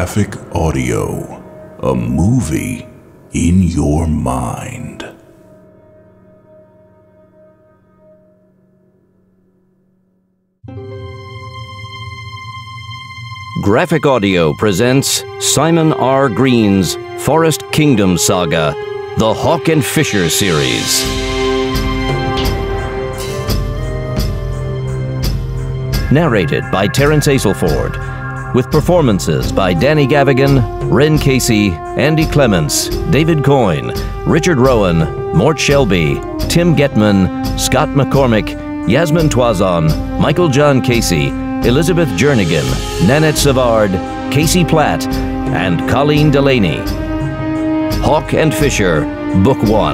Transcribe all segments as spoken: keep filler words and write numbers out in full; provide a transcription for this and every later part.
Graphic audio, a movie in your mind. Graphic Audio presents Simon R. Green's Forest Kingdom Saga, the HAWKE and Fisher series. Narrated by Terence Aselford, with performances by Danny Gavigan, Ren Kasey, Andy Clemence, David Coyne, Richard Rohan, Mort Shelby, Tim Getman, Scott McCormick, Yasmin Tuazon, Michael John Kasey, Elizabeth Jernigan, Nanette Savard, Kasey Platt, and Colleen Delany. HAWKE and Fisher, Book one.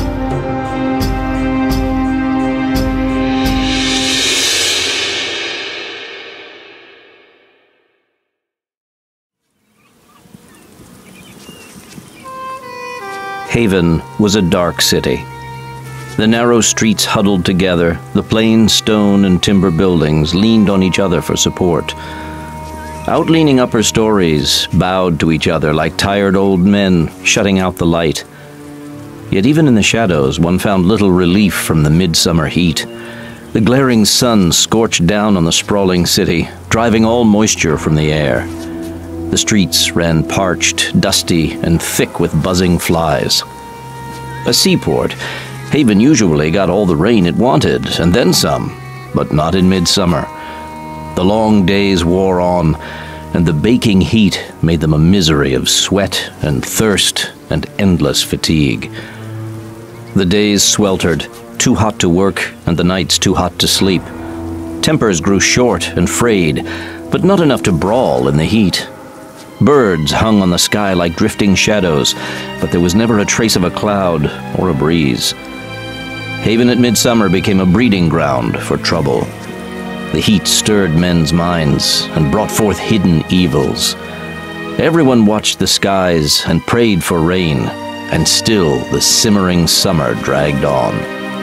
Haven was a dark city. The narrow streets huddled together, the plain stone and timber buildings leaned on each other for support. Outleaning upper stories bowed to each other like tired old men, shutting out the light. Yet even in the shadows, one found little relief from the midsummer heat. The glaring sun scorched down on the sprawling city, driving all moisture from the air. The streets ran parched, dusty, and thick with buzzing flies. A seaport, Haven usually got all the rain it wanted, and then some, but not in midsummer. The long days wore on, and the baking heat made them a misery of sweat and thirst and endless fatigue. The days sweltered, too hot to work, and the nights too hot to sleep. Tempers grew short and frayed, but not enough to brawl in the heat. Birds hung on the sky like drifting shadows, but there was never a trace of a cloud or a breeze. Haven at midsummer became a breeding ground for trouble. The heat stirred men's minds and brought forth hidden evils. Everyone watched the skies and prayed for rain, and still the simmering summer dragged on.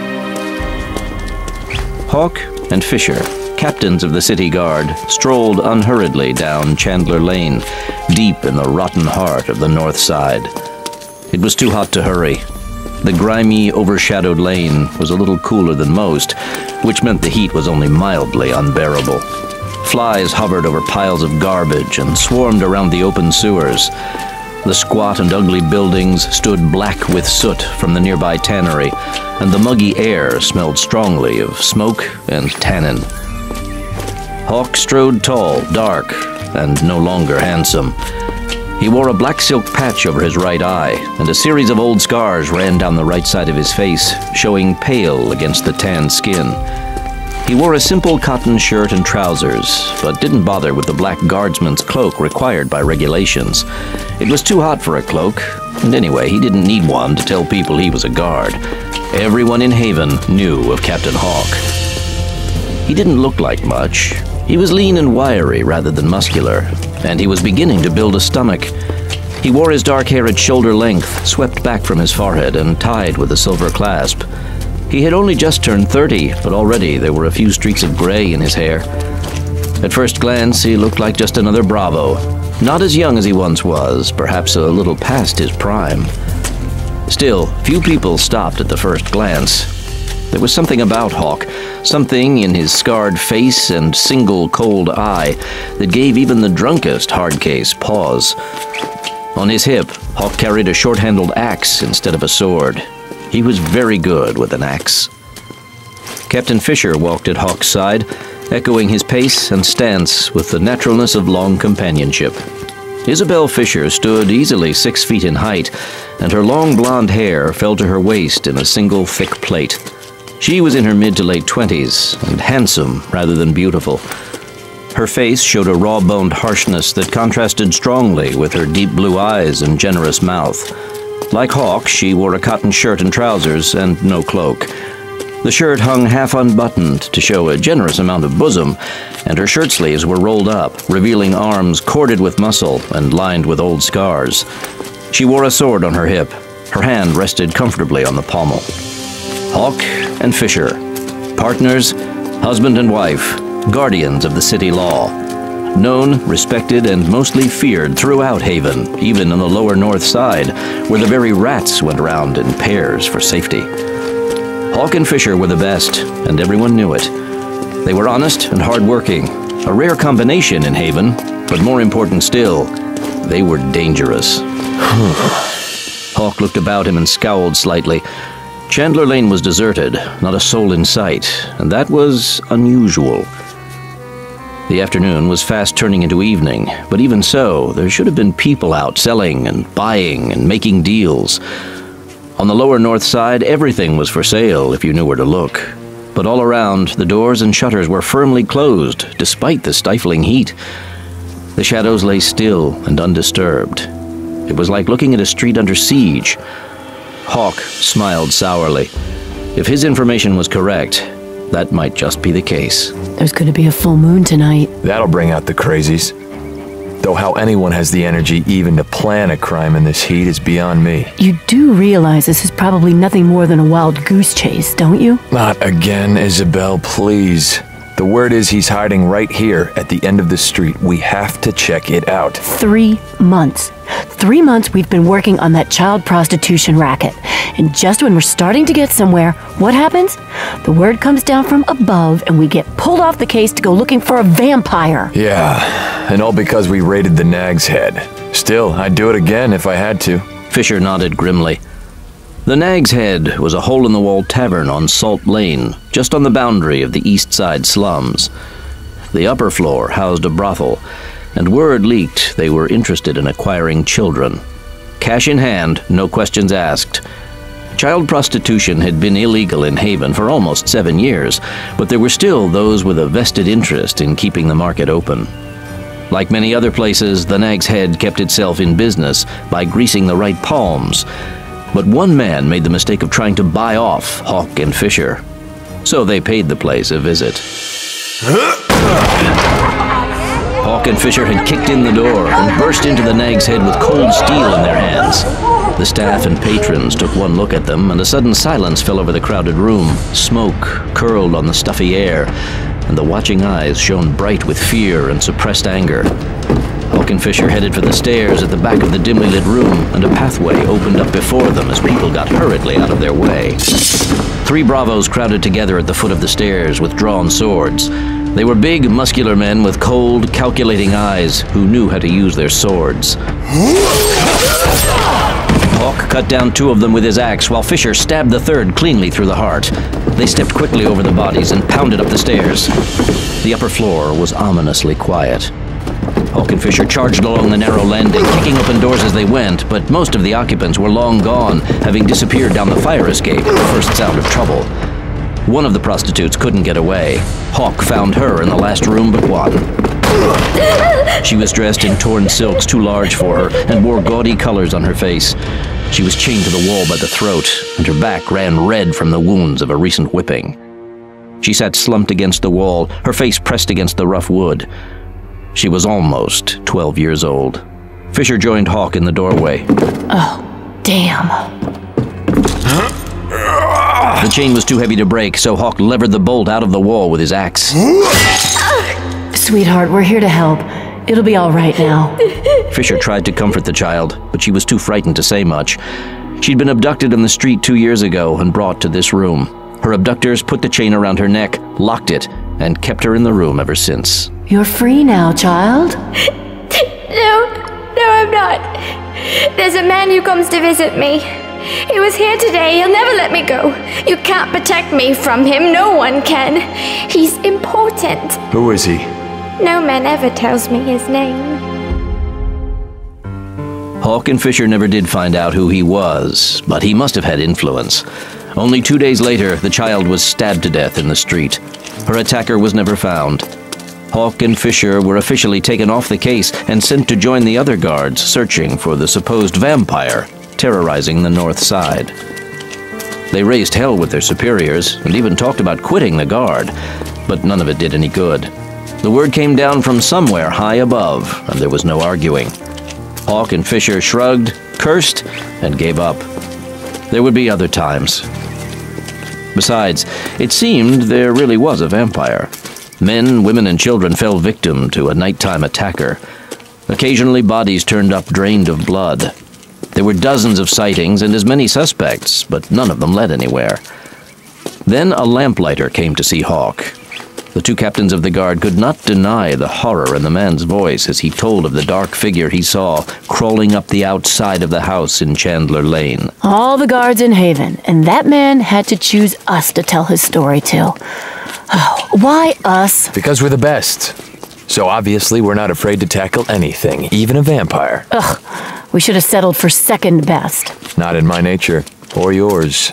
HAWKE and Fisher, captains of the city guard, strolled unhurriedly down Chandler Lane, deep in the rotten heart of the north side. It was too hot to hurry. The grimy, overshadowed lane was a little cooler than most, which meant the heat was only mildly unbearable. Flies hovered over piles of garbage and swarmed around the open sewers. The squat and ugly buildings stood black with soot from the nearby tannery, and the muggy air smelled strongly of smoke and tannin. HAWKE strode tall, dark, and no longer handsome. He wore a black silk patch over his right eye, and a series of old scars ran down the right side of his face, showing pale against the tan skin. He wore a simple cotton shirt and trousers, but didn't bother with the black guardsman's cloak required by regulations. It was too hot for a cloak, and anyway, he didn't need one to tell people he was a guard. Everyone in Haven knew of Captain HAWKE. He didn't look like much. He was lean and wiry rather than muscular, and he was beginning to build a stomach. He wore his dark hair at shoulder length, swept back from his forehead and tied with a silver clasp. He had only just turned thirty, but already there were a few streaks of gray in his hair. At first glance, he looked like just another bravo. Not as young as he once was, perhaps a little past his prime. Still, few people stopped at the first glance. There was something about HAWKE, something in his scarred face and single cold eye that gave even the drunkest hardcase pause. On his hip, HAWKE carried a short-handled axe instead of a sword. He was very good with an axe. Captain Fisher walked at HAWKE's side, echoing his pace and stance with the naturalness of long companionship. Isobel Fisher stood easily six feet in height, and her long blonde hair fell to her waist in a single thick plait. She was in her mid to late twenties, and handsome rather than beautiful. Her face showed a raw-boned harshness that contrasted strongly with her deep blue eyes and generous mouth. Like HAWKE, she wore a cotton shirt and trousers, and no cloak. The shirt hung half unbuttoned to show a generous amount of bosom, and her shirt sleeves were rolled up, revealing arms corded with muscle and lined with old scars. She wore a sword on her hip. Her hand rested comfortably on the pommel. HAWKE and Fisher, partners, husband and wife, guardians of the city law. known, respected, and mostly feared throughout Haven, even on the lower north side, where the very rats went around in pairs for safety. HAWKE and Fisher were the best, and everyone knew it. They were honest and hard-working, a rare combination in Haven, but more important still, they were dangerous. HAWKE looked about him and scowled slightly. Chandler Lane was deserted, not a soul in sight, and that was unusual. The afternoon was fast turning into evening, but even so, there should have been people out selling and buying and making deals. On the lower north side, everything was for sale if you knew where to look. But all around, the doors and shutters were firmly closed, despite the stifling heat. The shadows lay still and undisturbed. It was like looking at a street under siege. HAWKE smiled sourly. If his information was correct, that might just be the case. There's going to be a full moon tonight. That'll bring out the crazies. Though how anyone has the energy even to plan a crime in this heat is beyond me. You do realize this is probably nothing more than a wild goose chase, don't you? Not again, Isobel, please. The word is he's hiding right here at the end of the street. We have to check it out. Three months. Three months we've been working on that child prostitution racket. And just when we're starting to get somewhere, what happens? The word comes down from above and we get pulled off the case to go looking for a vampire. Yeah, and all because we raided the Nag's Head. Still, I'd do it again if I had to. Fisher nodded grimly. The Nag's Head was a hole-in-the-wall tavern on Salt Lane, just on the boundary of the east side slums. The upper floor housed a brothel, and word leaked they were interested in acquiring children. Cash in hand, no questions asked. Child prostitution had been illegal in Haven for almost seven years, but there were still those with a vested interest in keeping the market open. Like many other places, the Nag's Head kept itself in business by greasing the right palms. But one man made the mistake of trying to buy off HAWKE and Fisher. So they paid the place a visit. HAWKE and Fisher had kicked in the door and burst into the Nag's Head with cold steel in their hands. The staff and patrons took one look at them, and a sudden silence fell over the crowded room. Smoke curled on the stuffy air, and the watching eyes shone bright with fear and suppressed anger. HAWKE and Fisher headed for the stairs at the back of the dimly lit room, and a pathway opened up before them as people got hurriedly out of their way. Three bravos crowded together at the foot of the stairs with drawn swords. They were big, muscular men with cold, calculating eyes who knew how to use their swords. HAWKE cut down two of them with his axe, while Fisher stabbed the third cleanly through the heart. They stepped quickly over the bodies and pounded up the stairs. The upper floor was ominously quiet. HAWKE and Fisher charged along the narrow landing, kicking open doors as they went, but most of the occupants were long gone, having disappeared down the fire escape at the first sound of trouble. One of the prostitutes couldn't get away. HAWKE found her in the last room but one. She was dressed in torn silks too large for her and wore gaudy colors on her face. She was chained to the wall by the throat, and her back ran red from the wounds of a recent whipping. She sat slumped against the wall, her face pressed against the rough wood. She was almost twelve years old. Fisher joined HAWKE in the doorway. Oh, damn. The chain was too heavy to break, so HAWKE levered the bolt out of the wall with his axe. Sweetheart, we're here to help. It'll be all right now. Fisher tried to comfort the child, but she was too frightened to say much. She'd been abducted on the street two years ago and brought to this room. Her abductors put the chain around her neck, locked it, and kept her in the room ever since. You're free now, child. No, no, I'm not. There's a man who comes to visit me. He was here today. He'll never let me go. You can't protect me from him. No one can. He's important. Who is he? No man ever tells me his name. HAWKE and Fisher never did find out who he was, but he must have had influence. Only two days later, the child was stabbed to death in the street. Her attacker was never found. HAWKE and Fisher were officially taken off the case and sent to join the other guards searching for the supposed vampire terrorizing the north side. They raised hell with their superiors and even talked about quitting the guard, but none of it did any good. The word came down from somewhere high above, and there was no arguing. HAWKE and Fisher shrugged, cursed, and gave up. There would be other times. Besides, it seemed there really was a vampire. Men, women, and children fell victim to a nighttime attacker. Occasionally, bodies turned up drained of blood. There were dozens of sightings and as many suspects, but none of them led anywhere. Then a lamplighter came to see HAWKE. The two captains of the guard could not deny the horror in the man's voice as he told of the dark figure he saw crawling up the outside of the house in Chandler Lane. All the guards in Haven, and that man had to choose us to tell his story to. Oh, why us? Because we're the best. So obviously we're not afraid to tackle anything, even a vampire. Ugh, we should have settled for second best. Not in my nature, or yours.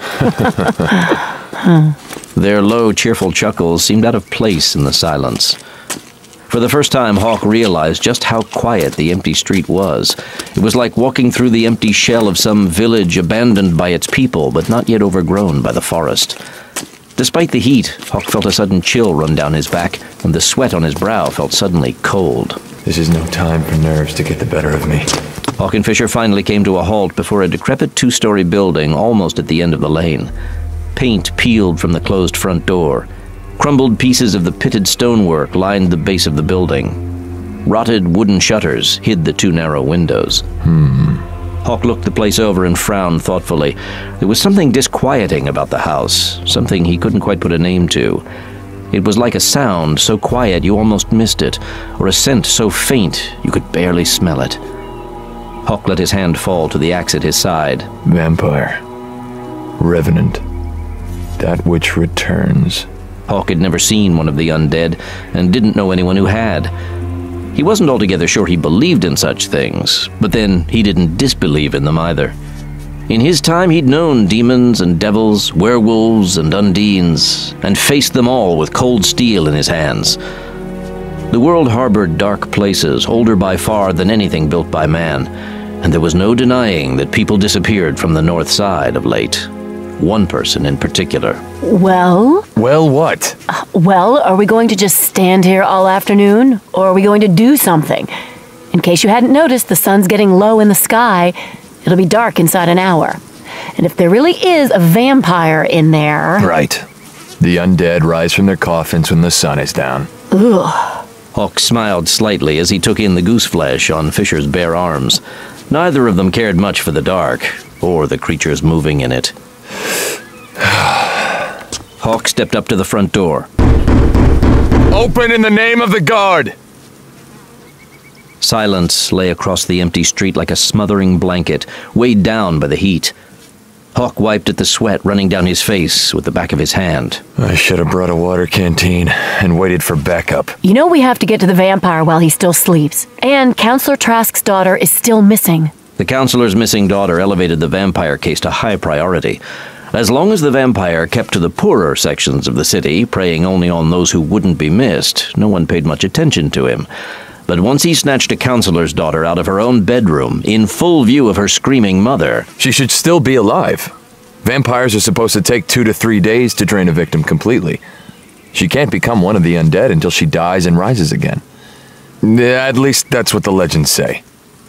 hmm. Their low, cheerful chuckles seemed out of place in the silence. For the first time, HAWKE realized just how quiet the empty street was. It was like walking through the empty shell of some village abandoned by its people, but not yet overgrown by the forest. Despite the heat, HAWKE felt a sudden chill run down his back, and the sweat on his brow felt suddenly cold. This is no time for nerves to get the better of me. HAWKE and Fisher finally came to a halt before a decrepit two-story building almost at the end of the lane. Paint peeled from the closed front door. Crumbled pieces of the pitted stonework lined the base of the building. Rotted wooden shutters hid the two narrow windows. Hmm. HAWKE looked the place over and frowned thoughtfully. There was something disquieting about the house, something he couldn't quite put a name to. It was like a sound so quiet you almost missed it, or a scent so faint you could barely smell it. HAWKE let his hand fall to the axe at his side. Vampire. Revenant. That which returns. HAWKE had never seen one of the undead, and didn't know anyone who had. He wasn't altogether sure he believed in such things, but then he didn't disbelieve in them either. In his time he'd known demons and devils, werewolves and undines, and faced them all with cold steel in his hands. The world harbored dark places, older by far than anything built by man, and there was no denying that people disappeared from the north side of late. One person in particular. Well? Well, what? Uh, well, are we going to just stand here all afternoon, or are we going to do something? In case you hadn't noticed, the sun's getting low in the sky. It'll be dark inside an hour. And if there really is a vampire in there... Right. The undead rise from their coffins when the sun is down. Ugh. HAWKE smiled slightly as he took in the goose flesh on Fisher's bare arms. Neither of them cared much for the dark, or the creatures moving in it. HAWKE stepped up to the front door. Open in the name of the guard! Silence lay across the empty street like a smothering blanket, weighed down by the heat. HAWKE wiped at the sweat running down his face with the back of his hand. I should have brought a water canteen and waited for backup. You know we have to get to the vampire while he still sleeps. And Counselor Trask's daughter is still missing. The counselor's missing daughter elevated the vampire case to high priority. As long as the vampire kept to the poorer sections of the city, preying only on those who wouldn't be missed, no one paid much attention to him. But once he snatched a counselor's daughter out of her own bedroom, in full view of her screaming mother... She should still be alive. Vampires are supposed to take two to three days to drain a victim completely. She can't become one of the undead until she dies and rises again. At least that's what the legends say.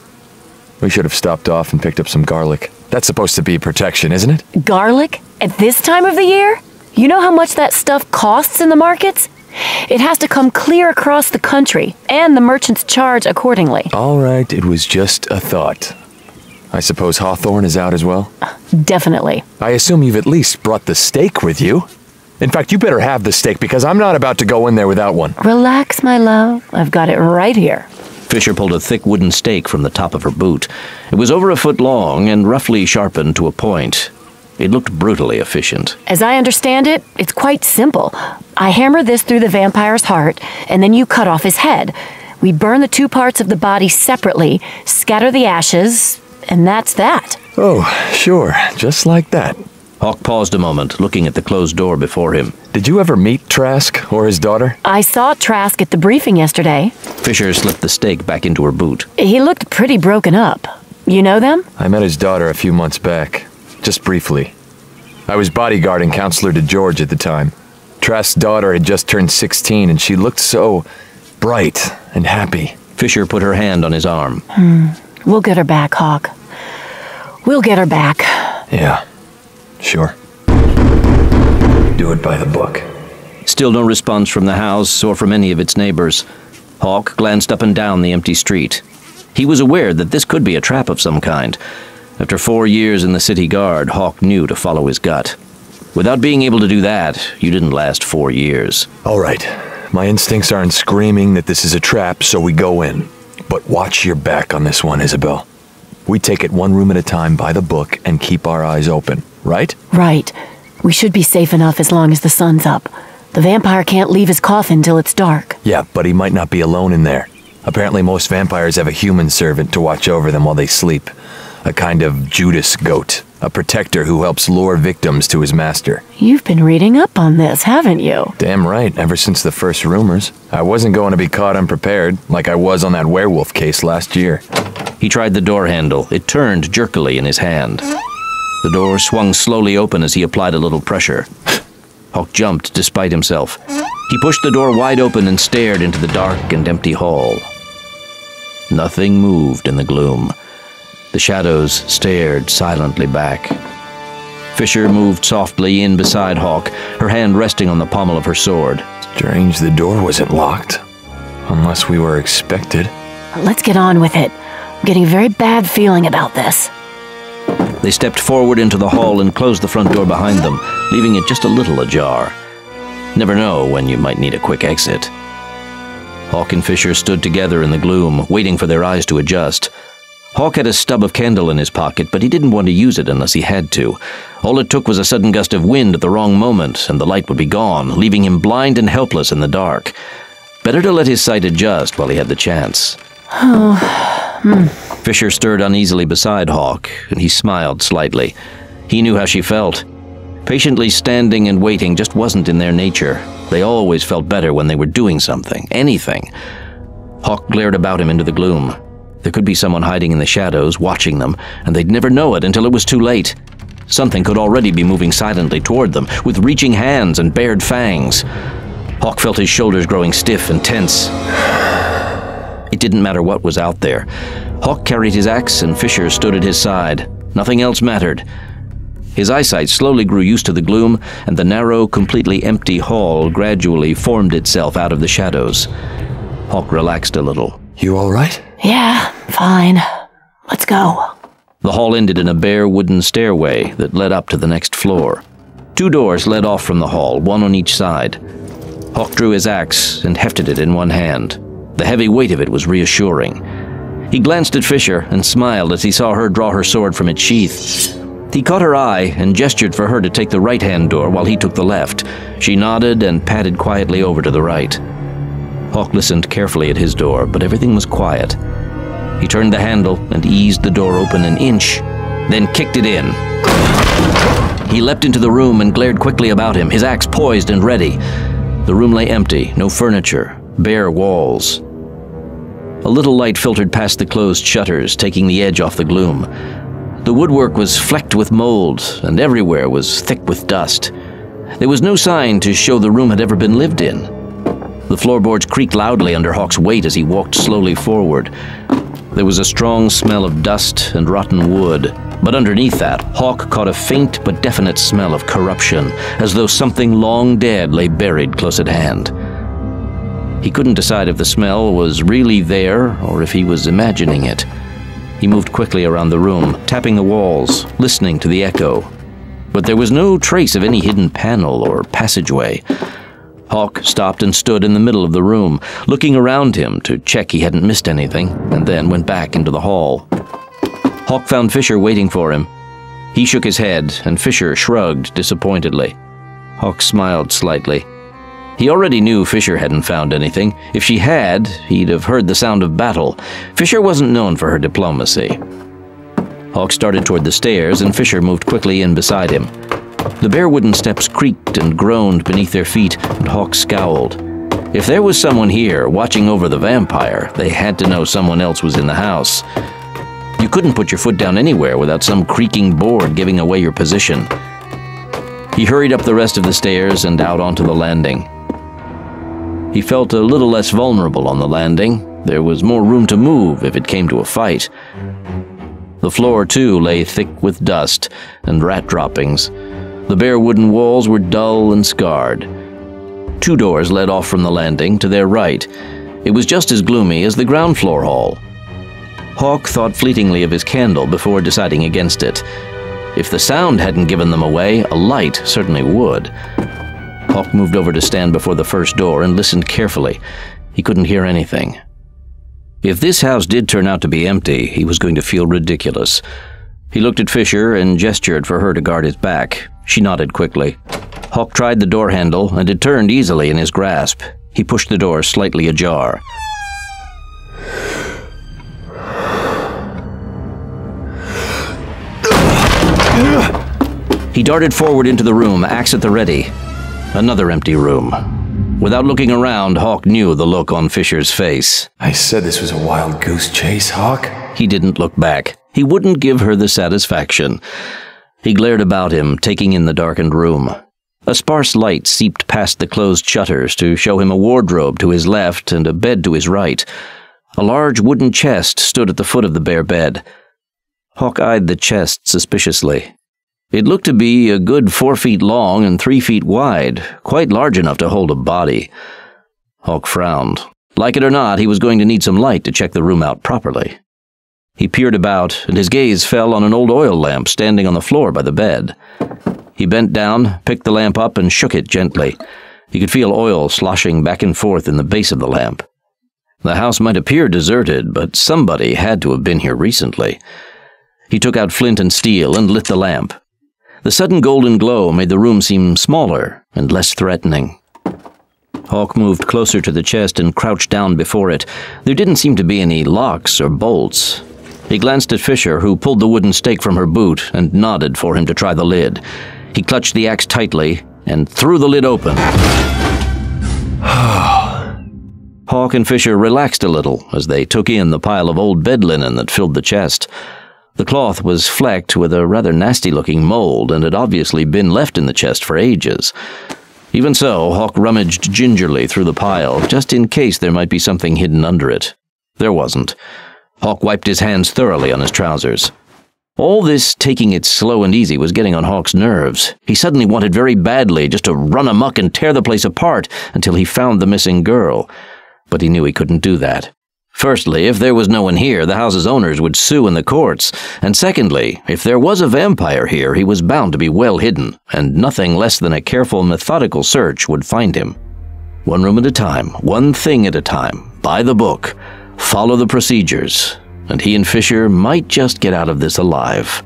We should have stopped off and picked up some garlic. That's supposed to be protection, isn't it? Garlic? At this time of the year? You know how much that stuff costs in the markets? It has to come clear across the country, and the merchants charge accordingly. All right, it was just a thought. I suppose Hawthorne is out as well? Definitely. I assume you've at least brought the steak with you. In fact, you better have the steak because I'm not about to go in there without one. Relax, my love. I've got it right here. Fisher pulled a thick wooden stake from the top of her boot. It was over a foot long and roughly sharpened to a point. It looked brutally efficient. As I understand it, it's quite simple. I hammer this through the vampire's heart, and then you cut off his head. We burn the two parts of the body separately, scatter the ashes, and that's that. Oh, sure. Just like that. HAWKE paused a moment, looking at the closed door before him. Did you ever meet Trask or his daughter? I saw Trask at the briefing yesterday. Fisher slipped the stake back into her boot. He looked pretty broken up. You know them? I met his daughter a few months back. Just briefly. I was bodyguarding counselor to George at the time. Trask's daughter had just turned sixteen and she looked so bright and happy. Fisher put her hand on his arm. Hmm. We'll get her back, HAWKE. We'll get her back. Yeah. Sure. Do it by the book. Still no response from the house or from any of its neighbors. HAWKE glanced up and down the empty street. He was aware that this could be a trap of some kind. After four years in the city guard, HAWKE knew to follow his gut. Without being able to do that, you didn't last four years. All right. My instincts aren't screaming that this is a trap, so we go in. But watch your back on this one, Isobel. We take it one room at a time by the book and keep our eyes open, right? Right. We should be safe enough as long as the sun's up. The vampire can't leave his coffin till it's dark. Yeah, but he might not be alone in there. Apparently most vampires have a human servant to watch over them while they sleep. A kind of Judas goat. A protector who helps lure victims to his master. You've been reading up on this, haven't you? Damn right, ever since the first rumors. I wasn't going to be caught unprepared, like I was on that werewolf case last year. He tried the door handle. It turned jerkily in his hand. The door swung slowly open as he applied a little pressure. HAWKE jumped despite himself. He pushed the door wide open and stared into the dark and empty hall. Nothing moved in the gloom. The shadows stared silently back. Fisher moved softly in beside HAWKE, her hand resting on the pommel of her sword. Strange the door wasn't locked. Unless we were expected. Let's get on with it. I'm getting a very bad feeling about this. They stepped forward into the hall and closed the front door behind them, leaving it just a little ajar. Never know when you might need a quick exit. HAWKE and Fisher stood together in the gloom, waiting for their eyes to adjust. HAWKE had a stub of candle in his pocket, but he didn't want to use it unless he had to. All it took was a sudden gust of wind at the wrong moment, and the light would be gone, leaving him blind and helpless in the dark. Better to let his sight adjust while he had the chance. Oh, hmm. Fisher stirred uneasily beside HAWKE, and he smiled slightly. He knew how she felt. Patiently standing and waiting just wasn't in their nature. They always felt better when they were doing something, anything. HAWKE glared about him into the gloom. There could be someone hiding in the shadows, watching them, and they'd never know it until it was too late. Something could already be moving silently toward them, with reaching hands and bared fangs. HAWKE felt his shoulders growing stiff and tense. It didn't matter what was out there. HAWKE carried his axe, and Fisher stood at his side. Nothing else mattered. His eyesight slowly grew used to the gloom, and the narrow, completely empty hall gradually formed itself out of the shadows. HAWKE relaxed a little. You all right? Yeah, fine. Let's go. The hall ended in a bare wooden stairway that led up to the next floor. Two doors led off from the hall, one on each side. HAWKE drew his axe and hefted it in one hand. The heavy weight of it was reassuring. He glanced at Fisher and smiled as he saw her draw her sword from its sheath. He caught her eye and gestured for her to take the right-hand door while he took the left. She nodded and padded quietly over to the right. HAWKE listened carefully at his door, but everything was quiet. He turned the handle and eased the door open an inch, then kicked it in. He leapt into the room and glared quickly about him, his axe poised and ready. The room lay empty, no furniture, bare walls. A little light filtered past the closed shutters, taking the edge off the gloom. The woodwork was flecked with mold, and everywhere was thick with dust. There was no sign to show the room had ever been lived in. The floorboards creaked loudly under HAWKE's weight as he walked slowly forward. There was a strong smell of dust and rotten wood, but underneath that, HAWKE caught a faint but definite smell of corruption, as though something long dead lay buried close at hand. He couldn't decide if the smell was really there or if he was imagining it. He moved quickly around the room, tapping the walls, listening to the echo. But there was no trace of any hidden panel or passageway. HAWKE stopped and stood in the middle of the room, looking around him to check he hadn't missed anything, and then went back into the hall. HAWKE found Fisher waiting for him. He shook his head, and Fisher shrugged disappointedly. HAWKE smiled slightly. He already knew Fisher hadn't found anything. If she had, he'd have heard the sound of battle. Fisher wasn't known for her diplomacy. HAWKE started toward the stairs, and Fisher moved quickly in beside him. The bare wooden steps creaked and groaned beneath their feet, and HAWKE scowled. If there was someone here, watching over the vampire, they had to know someone else was in the house. You couldn't put your foot down anywhere without some creaking board giving away your position. He hurried up the rest of the stairs and out onto the landing. He felt a little less vulnerable on the landing. There was more room to move if it came to a fight. The floor, too, lay thick with dust and rat droppings. The bare wooden walls were dull and scarred. Two doors led off from the landing to their right. It was just as gloomy as the ground floor hall. HAWKE thought fleetingly of his candle before deciding against it. If the sound hadn't given them away, a light certainly would. HAWKE moved over to stand before the first door and listened carefully. He couldn't hear anything. If this house did turn out to be empty, he was going to feel ridiculous. He looked at Fisher and gestured for her to guard his back. She nodded quickly. HAWKE tried the door handle, and it turned easily in his grasp. He pushed the door slightly ajar. He darted forward into the room, axe at the ready. Another empty room. Without looking around, HAWKE knew the look on Fisher's face. I said this was a wild goose chase, HAWKE. He didn't look back. He wouldn't give her the satisfaction. He glared about him, taking in the darkened room. A sparse light seeped past the closed shutters to show him a wardrobe to his left and a bed to his right. A large wooden chest stood at the foot of the bare bed. HAWKE eyed the chest suspiciously. It looked to be a good four feet long and three feet wide, quite large enough to hold a body. HAWKE frowned. Like it or not, he was going to need some light to check the room out properly. He peered about, and his gaze fell on an old oil lamp standing on the floor by the bed. He bent down, picked the lamp up, and shook it gently. He could feel oil sloshing back and forth in the base of the lamp. The house might appear deserted, but somebody had to have been here recently. He took out flint and steel and lit the lamp. The sudden golden glow made the room seem smaller and less threatening. HAWKE moved closer to the chest and crouched down before it. There didn't seem to be any locks or bolts. He glanced at Fisher, who pulled the wooden stake from her boot and nodded for him to try the lid. He clutched the axe tightly and threw the lid open. HAWKE and Fisher relaxed a little as they took in the pile of old bed linen that filled the chest. The cloth was flecked with a rather nasty-looking mold and had obviously been left in the chest for ages. Even so, HAWKE rummaged gingerly through the pile, just in case there might be something hidden under it. There wasn't. HAWKE wiped his hands thoroughly on his trousers. All this taking it slow and easy was getting on HAWKE's nerves. He suddenly wanted very badly just to run amok and tear the place apart until he found the missing girl. But he knew he couldn't do that. Firstly, if there was no one here, the house's owners would sue in the courts. And secondly, if there was a vampire here, he was bound to be well hidden, and nothing less than a careful, methodical search would find him. One room at a time, one thing at a time, by the book, follow the procedures, and he and Fisher might just get out of this alive.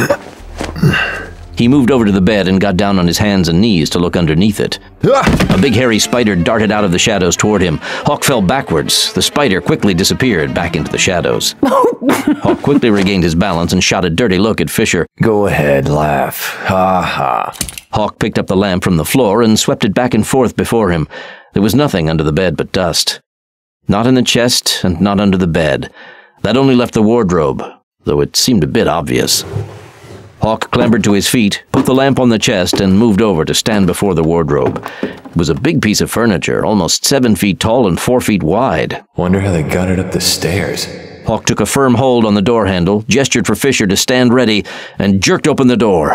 He moved over to the bed and got down on his hands and knees to look underneath it. A big hairy spider darted out of the shadows toward him. HAWKE fell backwards. The spider quickly disappeared back into the shadows. HAWKE quickly regained his balance and shot a dirty look at Fisher. Go ahead, laugh. Ha ha. HAWKE picked up the lamp from the floor and swept it back and forth before him. There was nothing under the bed but dust. Not in the chest and not under the bed. That only left the wardrobe, though it seemed a bit obvious. HAWKE clambered to his feet, put the lamp on the chest, and moved over to stand before the wardrobe. It was a big piece of furniture, almost seven feet tall and four feet wide. Wonder how they got it up the stairs. HAWKE took a firm hold on the door handle, gestured for Fisher to stand ready, and jerked open the door.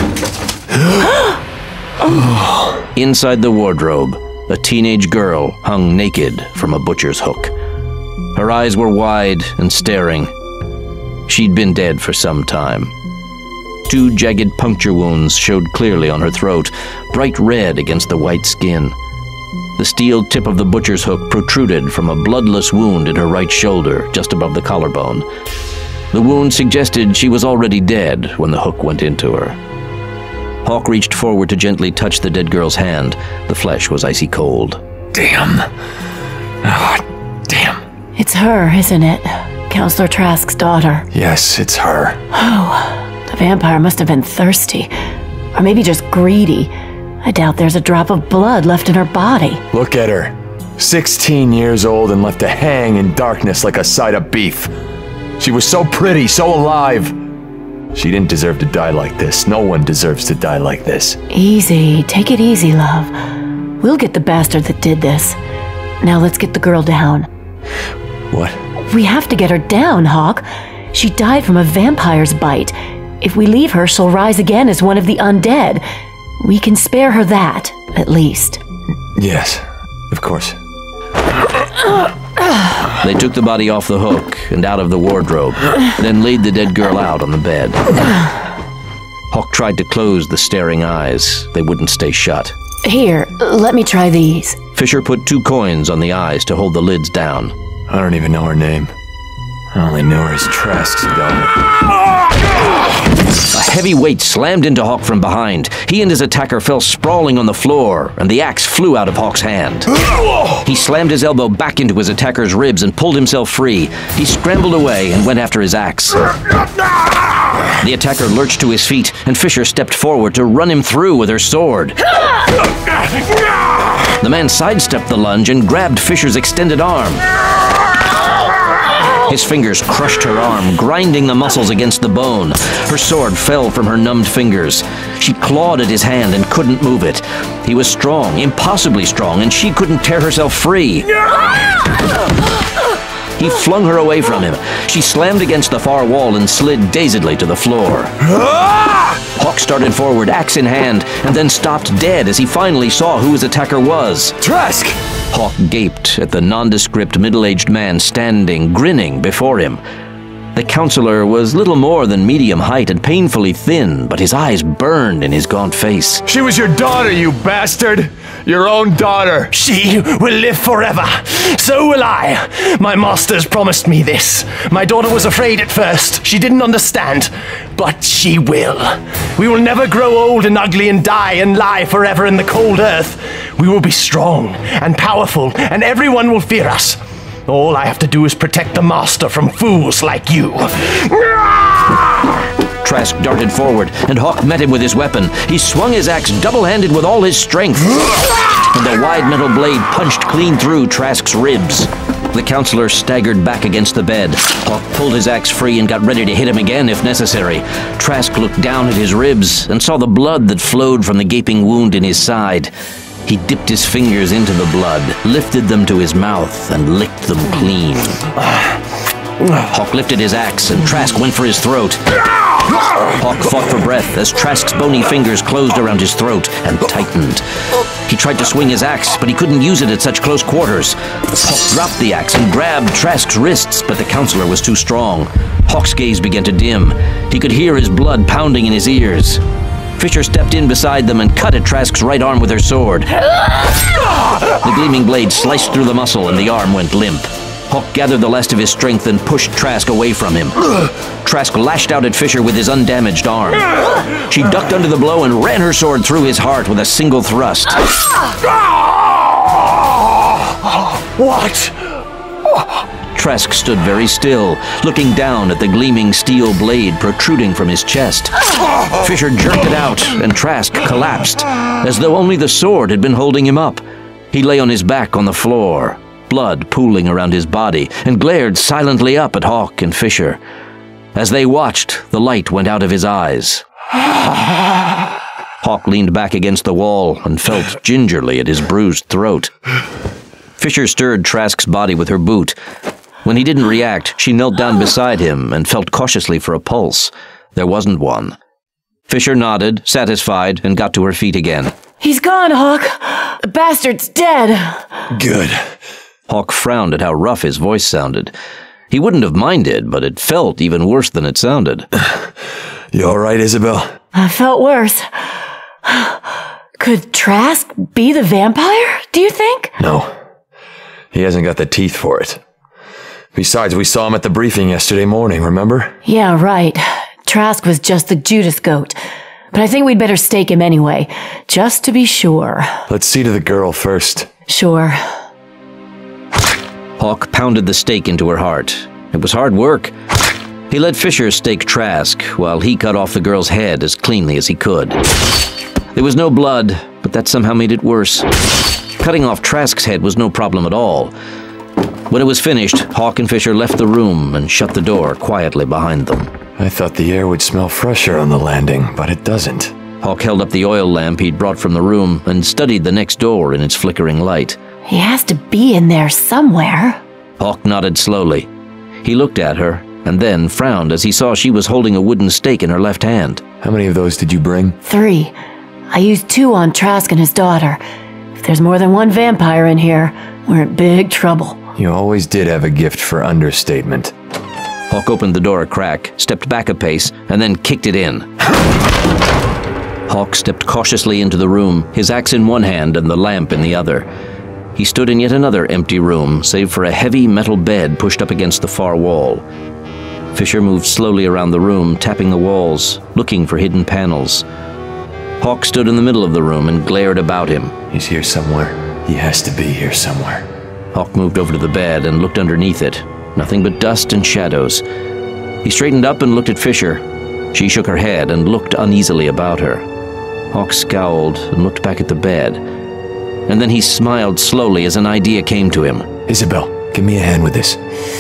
Inside the wardrobe, a teenage girl hung naked from a butcher's hook. Her eyes were wide and staring. She'd been dead for some time. Two jagged puncture wounds showed clearly on her throat, bright red against the white skin. The steel tip of the butcher's hook protruded from a bloodless wound in her right shoulder, just above the collarbone. The wound suggested she was already dead when the hook went into her. HAWKE reached forward to gently touch the dead girl's hand. The flesh was icy cold. Damn. Oh, damn. It's her, isn't it? Counselor Trask's daughter. Yes, it's her. Oh. The vampire must have been thirsty, or maybe just greedy. I doubt there's a drop of blood left in her body. Look at her. Sixteen years old and left to hang in darkness like a side of beef. She was so pretty, so alive. She didn't deserve to die like this. No one deserves to die like this. Easy. Take it easy, love. We'll get the bastard that did this. Now let's get the girl down. What? We have to get her down, HAWKE. She died from a vampire's bite. If we leave her, she'll rise again as one of the undead. We can spare her that, at least. Yes, of course. They took the body off the hook and out of the wardrobe, then laid the dead girl out on the bed. HAWKE tried to close the staring eyes. They wouldn't stay shut. Here, let me try these. Fisher put two coins on the eyes to hold the lids down. I don't even know her name. I only knew her as Trask's daughter. A heavy weight slammed into HAWKE from behind. He and his attacker fell sprawling on the floor, and the axe flew out of HAWKE's hand. He slammed his elbow back into his attacker's ribs and pulled himself free. He scrambled away and went after his axe. The attacker lurched to his feet, and Fisher stepped forward to run him through with her sword. The man sidestepped the lunge and grabbed Fisher's extended arm. His fingers crushed her arm, grinding the muscles against the bone. Her sword fell from her numbed fingers. She clawed at his hand and couldn't move it. He was strong, impossibly strong, and she couldn't tear herself free. He flung her away from him. She slammed against the far wall and slid dazedly to the floor. HAWKE started forward, axe in hand, and then stopped dead as he finally saw who his attacker was. Trask! HAWKE gaped at the nondescript middle-aged man standing, grinning before him. The counselor was little more than medium height and painfully thin, but his eyes burned in his gaunt face. She was your daughter, you bastard! Your own daughter! She will live forever. So will I. My masters promised me this. My daughter was afraid at first. She didn't understand. But she will. We will never grow old and ugly and die and lie forever in the cold earth. We will be strong and powerful, and everyone will fear us. All I have to do is protect the master from fools like you. Trask darted forward, and HAWKE met him with his weapon. He swung his axe double-handed with all his strength, and the wide metal blade punched clean through Trask's ribs. The counselor staggered back against the bed. HAWKE pulled his axe free and got ready to hit him again if necessary. Trask looked down at his ribs and saw the blood that flowed from the gaping wound in his side. He dipped his fingers into the blood, lifted them to his mouth, and licked them clean. HAWKE lifted his axe, and Trask went for his throat. HAWKE fought for breath as Trask's bony fingers closed around his throat and tightened. He tried to swing his axe, but he couldn't use it at such close quarters. HAWKE dropped the axe and grabbed Trask's wrists, but the counselor was too strong. HAWKE's gaze began to dim. He could hear his blood pounding in his ears. Fisher stepped in beside them and cut at Trask's right arm with her sword. The gleaming blade sliced through the muscle and the arm went limp. HAWKE gathered the last of his strength and pushed Trask away from him. Trask lashed out at Fisher with his undamaged arm. She ducked under the blow and ran her sword through his heart with a single thrust. What? Trask stood very still, looking down at the gleaming steel blade protruding from his chest. Fisher jerked it out, and Trask collapsed, as though only the sword had been holding him up. He lay on his back on the floor, blood pooling around his body, and glared silently up at HAWKE and Fisher. As they watched, the light went out of his eyes. HAWKE leaned back against the wall and felt gingerly at his bruised throat. Fisher stirred Trask's body with her boot. When he didn't react, she knelt down beside him and felt cautiously for a pulse. There wasn't one. Fisher nodded, satisfied, and got to her feet again. He's gone, HAWKE. The bastard's dead. Good. HAWKE frowned at how rough his voice sounded. He wouldn't have minded, but it felt even worse than it sounded. You all right, Isobel? I felt worse. Could Trask be the vampire, do you think? No. He hasn't got the teeth for it. Besides, we saw him at the briefing yesterday morning, remember? Yeah, right. Trask was just the Judas goat. But I think we'd better stake him anyway, just to be sure. Let's see to the girl first. Sure. HAWKE pounded the stake into her heart. It was hard work. He let Fisher stake Trask, while he cut off the girl's head as cleanly as he could. There was no blood, but that somehow made it worse. Cutting off Trask's head was no problem at all. When it was finished, HAWKE and Fisher left the room and shut the door quietly behind them. I thought the air would smell fresher on the landing, but it doesn't. HAWKE held up the oil lamp he'd brought from the room and studied the next door in its flickering light. He has to be in there somewhere. HAWKE nodded slowly. He looked at her, and then frowned as he saw she was holding a wooden stake in her left hand. How many of those did you bring? Three. I used two on Trask and his daughter. If there's more than one vampire in here, we're in big trouble. You always did have a gift for understatement. HAWKE opened the door a crack, stepped back a pace, and then kicked it in. HAWKE stepped cautiously into the room, his axe in one hand and the lamp in the other. He stood in yet another empty room, save for a heavy metal bed pushed up against the far wall. Fisher moved slowly around the room, tapping the walls, looking for hidden panels. HAWKE stood in the middle of the room and glared about him. He's here somewhere. He has to be here somewhere. HAWKE moved over to the bed and looked underneath it. Nothing but dust and shadows. He straightened up and looked at Fisher. She shook her head and looked uneasily about her. HAWKE scowled and looked back at the bed. And then he smiled slowly as an idea came to him. Isobel, give me a hand with this.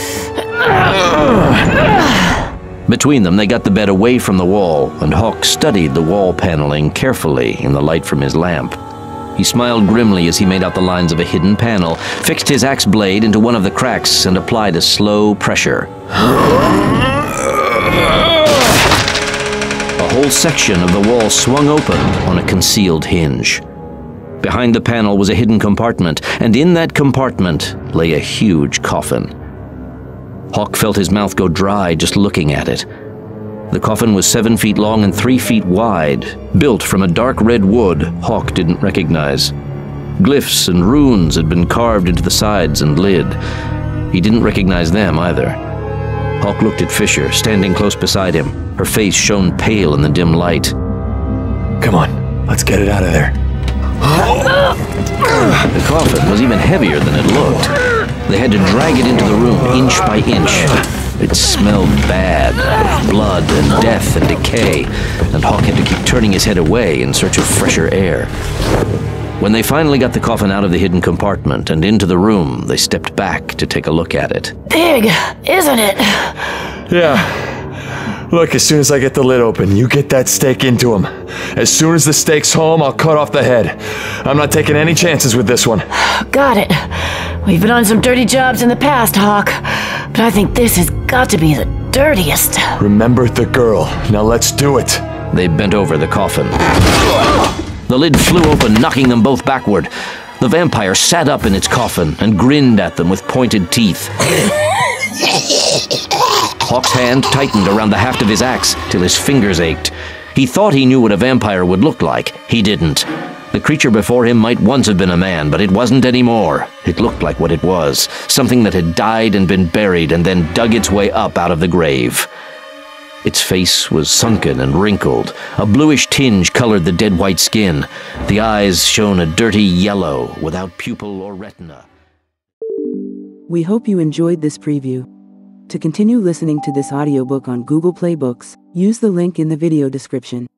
Between them, they got the bed away from the wall, and HAWKE studied the wall paneling carefully in the light from his lamp. He smiled grimly as he made out the lines of a hidden panel, fixed his axe blade into one of the cracks, and applied a slow pressure. A whole section of the wall swung open on a concealed hinge. Behind the panel was a hidden compartment, and in that compartment lay a huge coffin. HAWKE felt his mouth go dry just looking at it. The coffin was seven feet long and three feet wide, built from a dark red wood HAWKE didn't recognize. Glyphs and runes had been carved into the sides and lid. He didn't recognize them either. HAWKE looked at Fisher, standing close beside him. Her face shone pale in the dim light. Come on, let's get it out of there. The coffin was even heavier than it looked. They had to drag it into the room inch by inch. It smelled bad, of blood and death and decay, and HAWKE had to keep turning his head away in search of fresher air. When they finally got the coffin out of the hidden compartment and into the room, they stepped back to take a look at it. Big, isn't it? Yeah. Look, as soon as I get the lid open, you get that stake into him. As soon as the stake's home, I'll cut off the head. I'm not taking any chances with this one. Got it. We've been on some dirty jobs in the past, HAWKE, but I think this has got to be the dirtiest. Remember the girl. Now let's do it. They bent over the coffin. The lid flew open, knocking them both backward. The vampire sat up in its coffin and grinned at them with pointed teeth. HAWKE's hand tightened around the haft of his axe till his fingers ached. He thought he knew what a vampire would look like. He didn't. The creature before him might once have been a man, but it wasn't anymore. It looked like what it was, something that had died and been buried and then dug its way up out of the grave. Its face was sunken and wrinkled. A bluish tinge colored the dead white skin. The eyes shone a dirty yellow without pupil or retina. We hope you enjoyed this preview. To continue listening to this audiobook on Google Play Books, use the link in the video description.